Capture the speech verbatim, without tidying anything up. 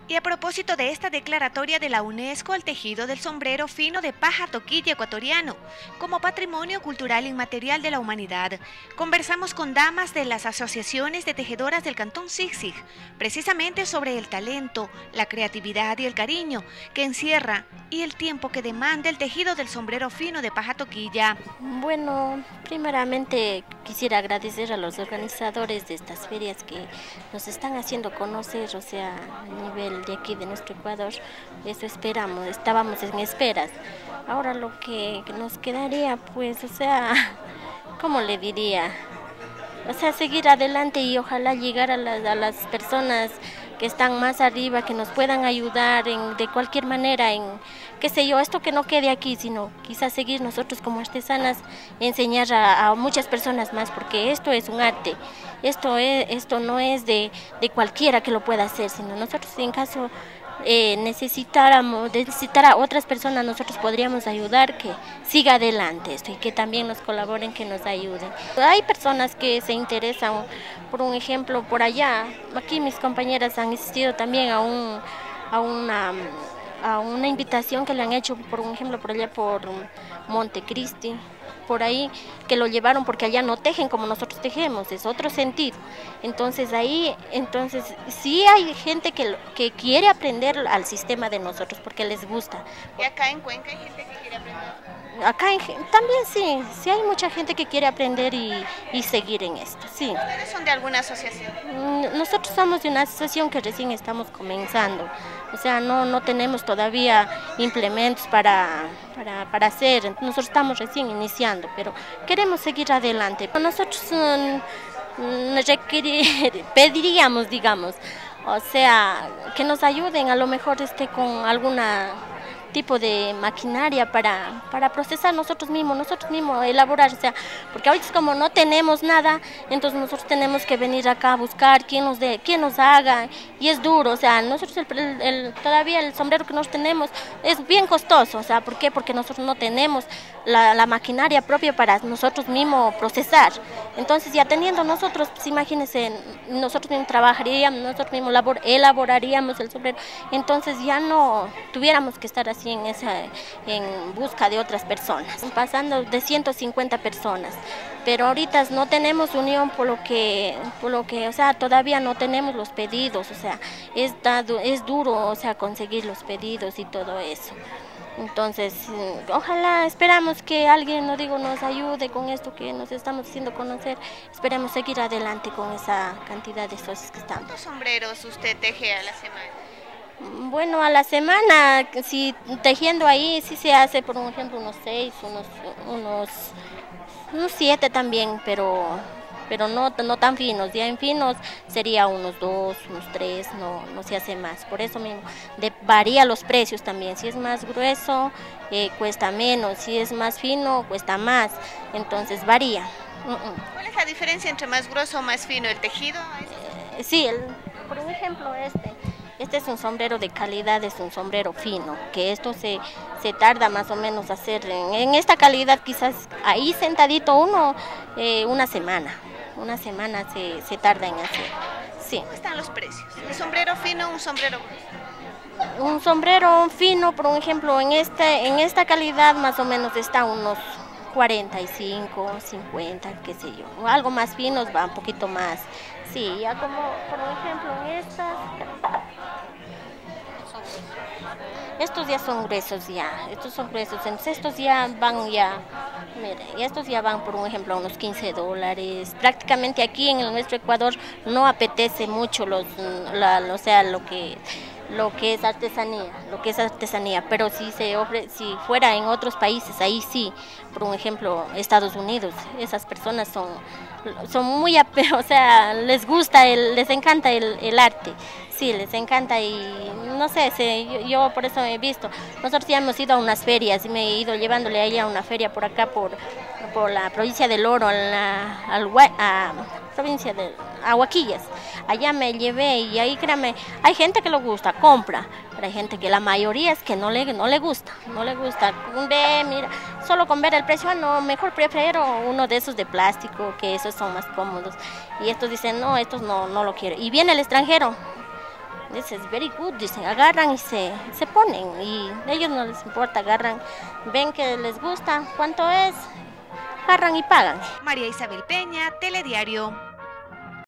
Y a propósito de esta declaratoria de la UNESCO al tejido del sombrero fino de paja toquilla ecuatoriano como patrimonio cultural inmaterial de la humanidad, conversamos con damas de las asociaciones de tejedoras del Cantón Siksik, precisamente sobre el talento, la creatividad y el cariño que encierra y el tiempo que demanda el tejido del sombrero fino de paja toquilla. Bueno, primeramente quisiera agradecer a los organizadores de estas ferias que nos están haciendo conocer, o sea, a nivel de aquí de nuestro Ecuador. Eso esperamos, estábamos en esperas. Ahora lo que nos quedaría, pues, o sea, ¿cómo le diría? O sea, seguir adelante y ojalá llegar a las, a las personas que están más arriba, que nos puedan ayudar en, de cualquier manera, en, qué sé yo, esto que no quede aquí, sino quizás seguir nosotros como artesanas, enseñar a, a muchas personas más, porque esto es un arte, esto, es, esto no es de, de cualquiera que lo pueda hacer, sino nosotros en caso eh, necesitáramos, necesitar a otras personas, nosotros podríamos ayudar que siga adelante esto y que también nos colaboren, que nos ayuden. Hay personas que se interesan, por un ejemplo, por allá, aquí mis compañeras han asistido también a, un, a, una, a una invitación que le han hecho, por un ejemplo, por allá por Montecristi, por ahí, que lo llevaron porque allá no tejen como nosotros tejemos, es otro sentido. Entonces ahí, entonces sí hay gente que, que quiere aprender al sistema de nosotros porque les gusta. ¿Y acá en Cuenca hay gente que quiere aprender? Acá en, también sí, sí hay mucha gente que quiere aprender y, y seguir en esto, sí. ¿Ustedes son de alguna asociación? Nosotros somos de una asociación que recién estamos comenzando, o sea, no, no tenemos todavía implementos para, para, para hacer, nosotros estamos recién iniciando, pero queremos seguir adelante. Nosotros um, requerir, pediríamos, digamos, o sea, que nos ayuden a lo mejor este, con alguna tipo de maquinaria para, para procesar nosotros mismos, nosotros mismos elaborar, o sea, porque ahorita como no tenemos nada, entonces nosotros tenemos que venir acá a buscar quién nos dé, quién nos haga, y es duro, o sea, nosotros el, el, el, todavía el sombrero que nosotros tenemos es bien costoso, o sea, ¿por qué? Porque nosotros no tenemos la, la maquinaria propia para nosotros mismos procesar, entonces ya teniendo nosotros, pues imagínense, nosotros mismos trabajaríamos, nosotros mismos labor, elaboraríamos el sombrero, entonces ya no tuviéramos que estar así en esa en busca de otras personas, pasando de ciento cincuenta personas, pero ahorita no tenemos unión por lo que por lo que, o sea, todavía no tenemos los pedidos, o sea, es dado, es duro, o sea, conseguir los pedidos y todo eso. Entonces, ojalá, esperamos que alguien, no digo, nos ayude con esto que nos estamos haciendo conocer, esperemos seguir adelante con esa cantidad de socios que estamos. ¿Cuántos sombreros usted teje a la semana? Bueno, a la semana, si tejiendo ahí, sí se hace, por ejemplo, unos seis, unos, unos, unos siete también, pero, pero no, no tan finos. Ya en finos sería unos dos, unos tres, no, no se hace más. Por eso mismo, de, varía los precios también. Si es más grueso, eh, cuesta menos. Si es más fino, cuesta más. Entonces varía. Uh -uh. ¿Cuál es la diferencia entre más grueso o más fino? ¿El tejido? Eh, sí, el, por ejemplo, este. Este es un sombrero de calidad, es un sombrero fino, que esto se, se tarda más o menos hacer, en, en esta calidad quizás ahí sentadito uno, eh, una semana, una semana se, se tarda en hacer, sí. ¿Cómo están los precios? ¿Un sombrero fino o un sombrero grueso? Un sombrero fino, por ejemplo, en, este, en esta calidad más o menos está unos cuarenta y cinco, cincuenta, qué sé yo, algo más finos va un poquito más, sí, ya como por ejemplo en estas, estos ya son gruesos ya, estos son gruesos, entonces estos ya van ya, mire, estos ya van por un ejemplo a unos quince dólares, prácticamente aquí en nuestro Ecuador no apetece mucho los, la, o sea, lo que... lo que es artesanía, lo que es artesanía, pero si se ofre, si fuera en otros países, ahí sí, por un ejemplo, Estados Unidos, esas personas son, son muy, o sea, les gusta, el, les encanta el, el arte, sí, les encanta y no sé, se, yo, yo por eso he visto, nosotros ya hemos ido a unas ferias y me he ido llevándole a ella a una feria por acá, por, por la provincia del Oro, a la, al, a, provincia de Aguaquillas, allá me llevé y ahí créame, hay gente que lo gusta, compra, pero hay gente que la mayoría es que no le, no le gusta, no le gusta, ve, mira, solo con ver el precio, no, mejor prefiero uno de esos de plástico, que esos son más cómodos, y estos dicen, no, estos no, no lo quiero, y viene el extranjero, This is very good, dicen, agarran y se, se ponen, y a ellos no les importa, agarran, ven que les gusta, ¿cuánto es? Agarran y pagan. María Isabel Peña, Telediario.